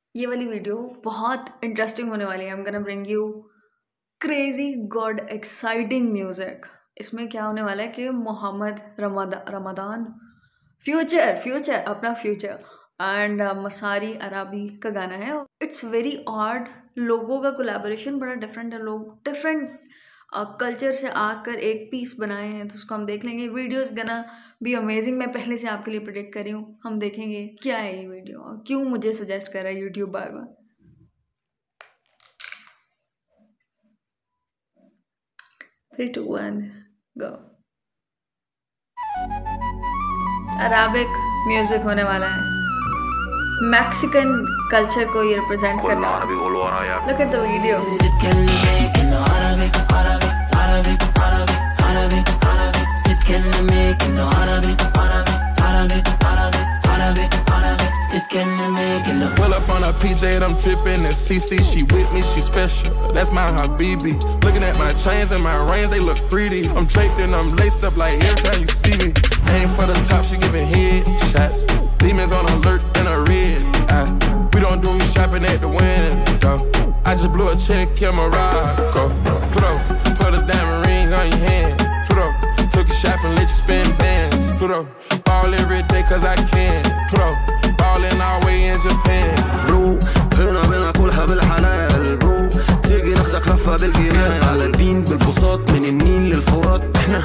ये वाली वीडियो बहुत इंटरेस्टिंग होने वाली है। I am gonna bring you crazy god exciting music. इसमें क्या होने वाला है कि मोहम्मद रमदान फ्यूचर अपना फ्यूचर एंड मसारी अराबी का गाना है। इट्स वेरी ऑड, लोगों का कोलैबोरेशन बड़ा डिफरेंट है। लोग डिफरेंट कल्चर से आकर एक पीस बनाए हैं, तो उसको हम देख लेंगे। Video is gonna be amazing. मैं पहले से आपके लिए प्रेडिक्ट कर रही हूँ। हम देखेंगे क्या है ये वीडियो और क्यों मुझे सजेस्ट कर रहा है यूट्यूब बार बार। 3, 2, 1 गो। अराबिक म्यूजिक होने वाला है। मैक्सिकन कल्चर को ये रिप्रेजेंट करना। Look at the video. Pull up on a PJ and I'm tripping and CC, she with me, she special. That's my habibi. Looking at my chains and my rings, they look 3D. I'm draped and I'm laced up like every time you see me. Aim for the top, she giving head shots. Demons on alert in a red eye. We don't do shopping at the window. I just blew a check, in Morocco. Put a diamond ring on your hand. Took a shot and let you spin bands. Ball every day cause I can. Ballin' all way in Japan. برو هنا بناكلها بالحلال. برو تيجي ناخدك لفة بالجمال. على الدين بالبساط من النيل للفرات.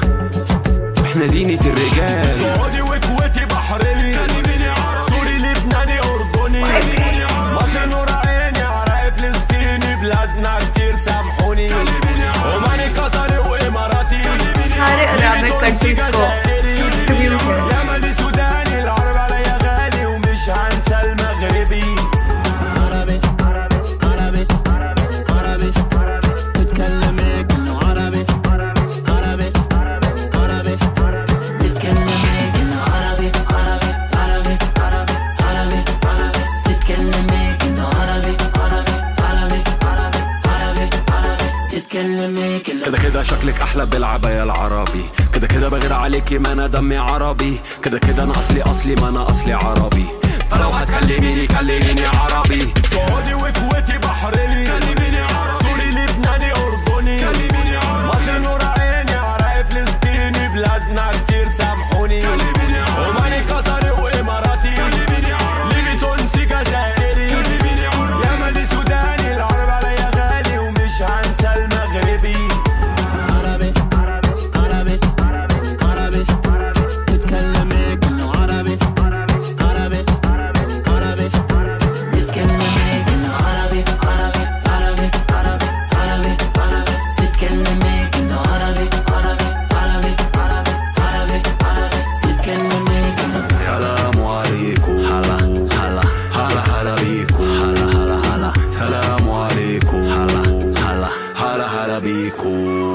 احنا زينة الرجال. سعودي وكويتي بحريني، سوري لبناني أردني، مصر نور عيني، عراق فلسطيني، بلادنا كتير سامحوني، عماني قطري وإماراتي، सारे Arabic countries को ट्रिब्यूट है। يمني سوداني، العرب عليا غالي ومش هنسى المغربي. عربي عربي عربي تتكلم هيك انه عربي عربي عربي تتكلم هيك انه عربي عربي عربي عربي عربي عربي تتكلم هيك انه عربي عربي عربي عربي عربي عربي تتكلم هيك. كده كده شكلك احلى بالعباية العربي. كده كده بغير عليكي ما انا دمي عربي. كده كده انا اصلي ما انا اصلي عربي. فلو هتكلميني كلميني عربي. سعودي وكويتي بحريني، سوري لبناني أردني، مصر نور عيني، عراق فلسطيني، بلادنا كتير سامحوني، عماني قطري وإماراتي، ليبي تونسي جزائري، يمني سوداني، العرب عليا غالي ومش هنسى المغربي. عربي عربي عربي تتكلم هيك انه عربي عربي عربي تتكلم هيك انه عربي عربي عربي عربي عربي عربي تتكلم هيك انه عربي عربي عربي عربي عربي عربي تتكلم هيك انه. سلام عليكم. هلا هلا هلا هلا بيكم. هلا هلا هلا سلام عليكم. هلا هلا هلا هلا بيكم.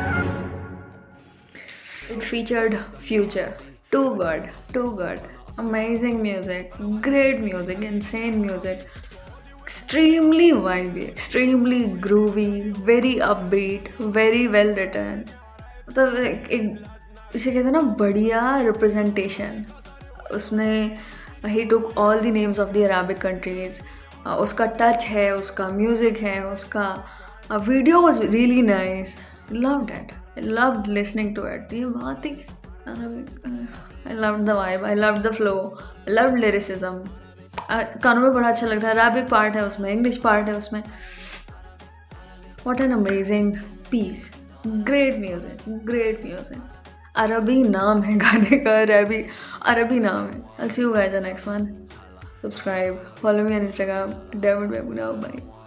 It featured Future. Too good. Amazing music, great music, insane music. Extremely vibey, extremely groovy, very upbeat, very well written. मतलब इसे कहते हैं ना बढ़िया रिप्रेजेंटेशन। उसने he took all the names of the Arabic countries. उसका टच है, उसका म्यूज़िक है, उसका video was really nice. Loved it. I loved listening to it. ये बहुत ही I loved the vibe. I loved the flow. I loved lyricism. कानों में बड़ा अच्छा लगता है। अराबिक पार्ट है उसमें, इंग्लिश पार्ट है उसमें। What an amazing piece. Great music. अरबी नाम है गाने का, अरबी नाम है। I'll see you guys in the next one. Subscribe. Follow me on Instagram. David Bye.